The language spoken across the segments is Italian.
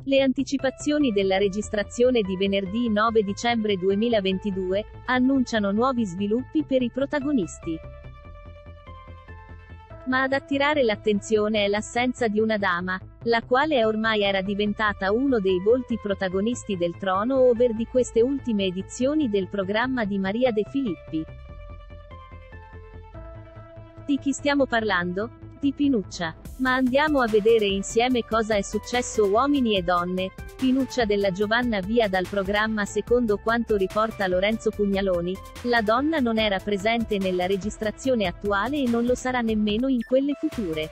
Le anticipazioni della registrazione di venerdì 9 dicembre 2022 annunciano nuovi sviluppi per i protagonisti. Ma ad attirare l'attenzione è l'assenza di una dama, la quale ormai era diventata uno dei volti protagonisti del trono over di queste ultime edizioni del programma di Maria De Filippi. Di chi stiamo parlando? Di Pinuccia. Ma andiamo a vedere insieme cosa è successo uomini e donne. Pinuccia della Giovanna via dal programma. Secondo quanto riporta Lorenzo Pugnaloni, la donna non era presente nella registrazione attuale e non lo sarà nemmeno in quelle future.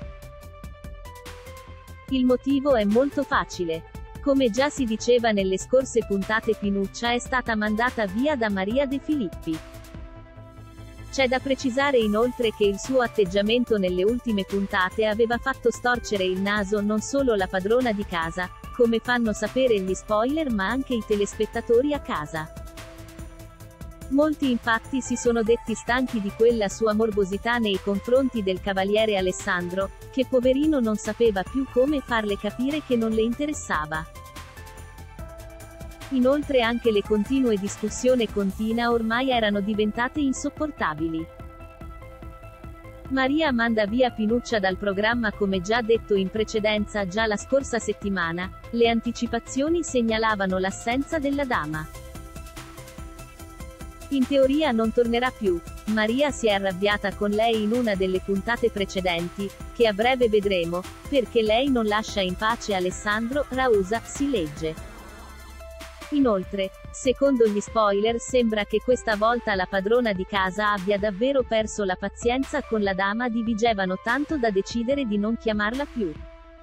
Il motivo è molto facile. Come già si diceva nelle scorse puntate, Pinuccia è stata mandata via da Maria De Filippi. C'è da precisare inoltre che il suo atteggiamento nelle ultime puntate aveva fatto storcere il naso non solo la padrona di casa, come fanno sapere gli spoiler, ma anche i telespettatori a casa. Molti infatti si sono detti stanchi di quella sua morbosità nei confronti del cavaliere Alessandro, che poverino non sapeva più come farle capire che non le interessava. Inoltre anche le continue discussioni con Tina ormai erano diventate insopportabili. Maria manda via Pinuccia dal programma. Come già detto in precedenza già la scorsa settimana, le anticipazioni segnalavano l'assenza della dama. In teoria non tornerà più. Maria si è arrabbiata con lei in una delle puntate precedenti, che a breve vedremo, perché lei non lascia in pace Alessandro, Rausa, si legge. Inoltre, secondo gli spoiler, sembra che questa volta la padrona di casa abbia davvero perso la pazienza con la dama di Vigevano, tanto da decidere di non chiamarla più.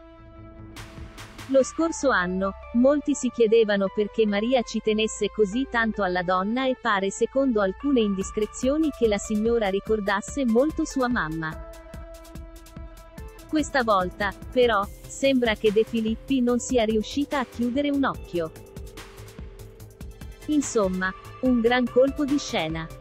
Lo scorso anno, molti si chiedevano perché Maria ci tenesse così tanto alla donna e pare, secondo alcune indiscrezioni, che la signora ricordasse molto sua mamma. Questa volta, però, sembra che De Filippi non sia riuscita a chiudere un occhio. Insomma, un gran colpo di scena.